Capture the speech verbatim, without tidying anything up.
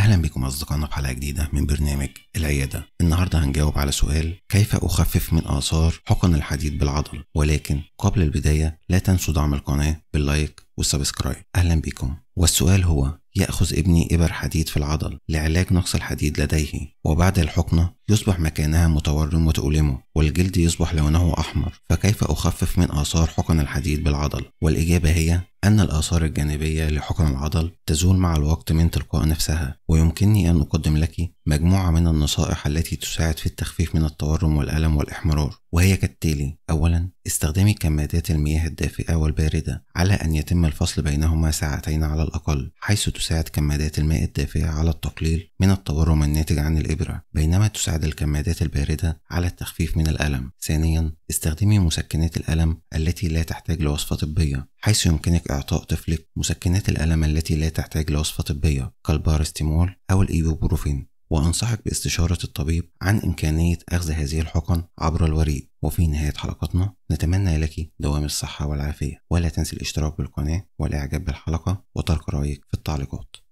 أهلا بكم أصدقائنا في حلقة جديدة من برنامج العيادة. النهاردة هنجاوب على سؤال: كيف أخفف من آثار حقن الحديد بالعضل؟ ولكن قبل البداية لا تنسوا دعم القناة باللايك والسبسكرايب. أهلا بكم. والسؤال هو: يأخذ ابني إبر حديد في العضل لعلاج نقص الحديد لديه، وبعد الحقنة يصبح مكانها متورم وتؤلمه والجلد يصبح لونه أحمر، فكيف أخفف من آثار حقن الحديد بالعضل؟ والإجابة هي أن الآثار الجانبية لحقن العضل تزول مع الوقت من تلقاء نفسها، ويمكنني أن أقدم لك مجموعة من النصائح التي تساعد في التخفيف من التورم والألم والإحمرار، وهي كالتالي: أولا، استخدامي كمادات المياه الدافئة والباردة على أن يتم الفصل بينهما ساعتين على الأقل، حيث تساعد كمادات الماء الدافئة على التقليل من التورم الناتج عن الإبرة، بينما تساعد الكمادات الباردة على التخفيف من الألم. ثانيا، استخدمي مسكنات الألم التي لا تحتاج لوصفة طبية، حيث يمكنك إعطاء طفلك مسكنات الألم التي لا تحتاج لوصفة طبية كالبارستيمول أو الإيبوبروفين، وأنصحك باستشارة الطبيب عن إمكانية أخذ هذه الحقن عبر الوريد. وفي نهاية حلقتنا نتمنى لك دوام الصحة والعافية، ولا تنسي الاشتراك بالقناة والإعجاب بالحلقة وترك رأيك في التعليقات.